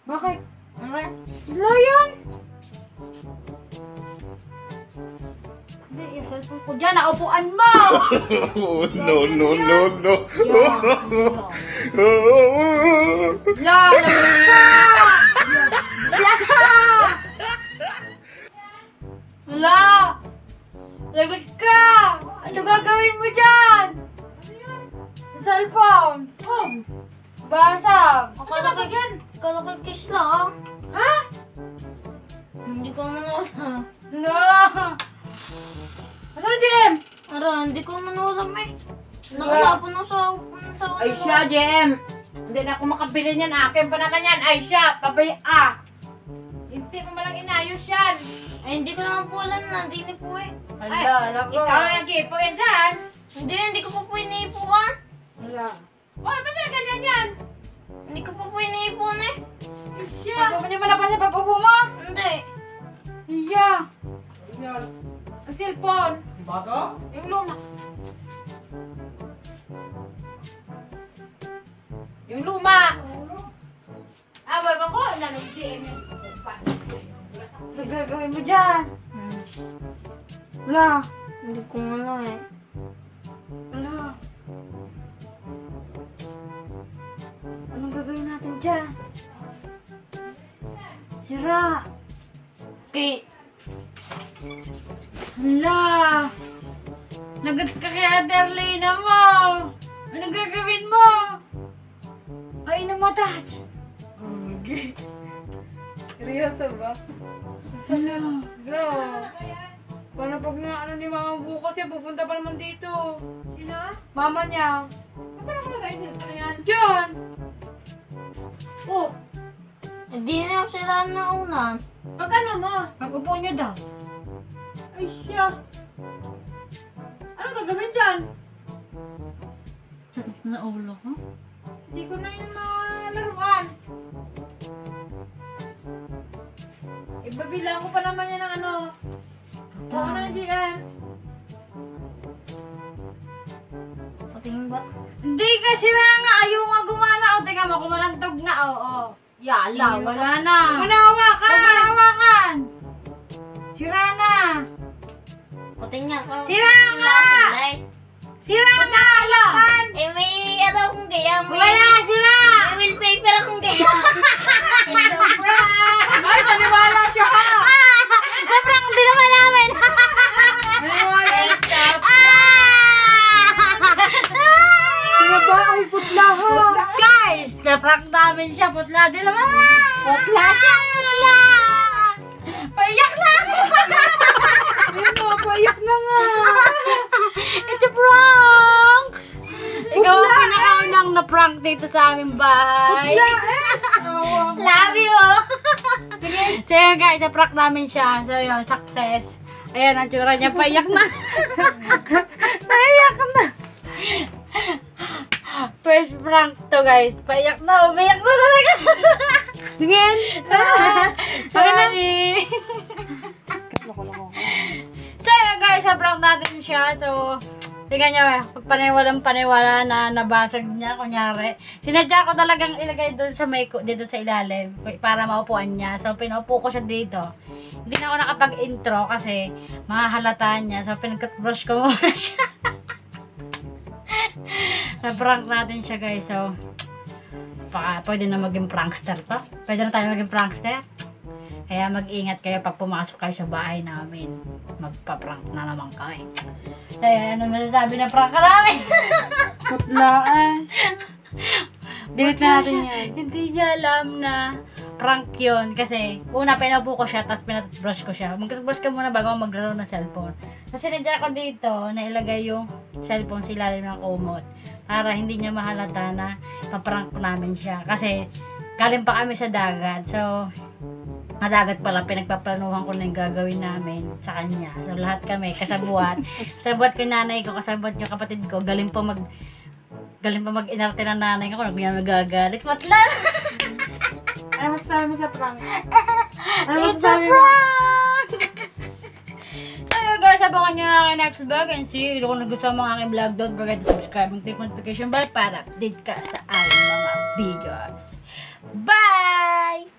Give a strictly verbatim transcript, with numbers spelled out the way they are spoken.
Bakit? Wala yan. Hindi, yung cellphone ko dyan. Naupuan mo! No, no, no, no. La! Lagot ka! La! La! Lagot ka! Ano gagawin mo dyan? Cellphone! Oh! Basag! Akala ko yan. Akala ko kiss lang. Ha? Hindi ko manula. La! Ano na, Jem? Ara, hindi ko manulam eh. Nakalapon ako sa... sa Ay siya, Jem. Hindi na ako makabili niyan. Akin pa naman yan. Ay siya, pabay ah. Hindi mo malang inayos yan. Ay, hindi ko naman po alam na. Hindi po eh. Hala, lago. Ikaw na nag-ipo yan dyan. Hindi, hindi ko po po iniipuan. Hala. Oh, ba't na ganyan yan? Hindi ko po po iniipuan eh. Ay siya. Pag-upo niyo malapas sa pag-upo mo? Hindi. Iya. Ang cellphone. Bago? Yung luma. Yung luma. Ah, boy, bako. Nanong G M yan. Ano gagawin mo dyan? Wala. Hindi ko ano eh. Wala. Anong gagawin natin dyan? Sira. Okay. Hala. Lagot ka kay Aderlina mo. Anong gagawin mo? Ay, namatouch. Okay. Seryoso ba? Hala. Hala. Paano pag nga ano ni mama bukas yan, pupunta pa naman dito. Sino? Mama niya. Saan pa nakalagay yung cellphone yan? Diyan. Oh, Hindi na sila nauna. pag ano mo? Pag-upo niyo daw. Ay siya. Anong gagawin dyan? Sakit na ulo, ha? Hindi ko na yung malaruan. Ibabilang ko pa naman yan ng ano. Oo na, G M. Patingin ba? Hindi kasi na nga, ayaw nga gumana. O, tingnan mo, kumalantog na, oo. Yala, wala na. Manahawakan! Huwag mo na hawakan. Sira na. Patingin ka. Sira nga! Light. Sira na, ala. Eh, may ano akong gaya. May, Wala, sira. may wallpaper akong gaya. Ay, paniwala siya ha! Naprang, hindi naman namin. Paniwala siya! Sira ba? Ay, putla ha. Guys, naprank namin siya. Putla din naman. Putla siya! Putla. Paiyak na ako. Ayun mo, paiyak na nga! It's a prank! Ikaw ang pinakaunang na-prank dito sa aming bahay. Love you! So yun guys, na-prank namin siya. So yun, success. Ayan, ang tsura niya, paiyak na. Paiyak na. First prank to guys. Paiyak na, umiyak na talaga. Tingin. Sorry. So yun guys, na-prank natin siya. So, tingnan nyo, pag paniwalang paniwala na nabasag niya, kunyari. Sinadya ko talagang ilagay doon sa may, dito sa ilalim, para maupuan niya. So, pinaupo ko siya dito. Hindi na ako nakapag-intro kasi mahahalata niya. So, pinag-brush ko muna siya. Na-prank natin siya guys. So, baka pwede na maging prankster to. Pwede na tayo maging prankster. Kaya mag-ingat kayo pag pumasok kayo sa bahay namin. Magpa-prank na naman kami. Kaya ano masasabi na prank ka namin? Putlaan. Delete na natin yan. Hindi niya alam na prank yun. Kasi una pinaupo ko siya, tapos pinatbrush ko siya. Mag-brush ka muna bago maglaro ng cellphone. Kasi sinadya ko dito na ilagay yung cellphone sa ilalim ng kumot. Para hindi niya mahalata na pa-prank namin siya. Kasi galing pa kami sa dagat. So, madagat pala, pinagpaplanuhan ko na yung gagawin namin sa kanya. So, lahat kami, kasabuat. Kasabuat ko yung nanay ko, kasabuat yung kapatid ko. Galing pa mag, galing pa mag-inarte ng nanay ko. Nag niya magagalit. Matla! Ano masasabi mo sa prank? Ano It's a prank! So, yun guys, abangan nyo na aking next vlog. And see you. Kung nagustuhan mo ang aking vlog, don't forget to subscribe and click notification bell para update ka sa aking mga videos. Bye!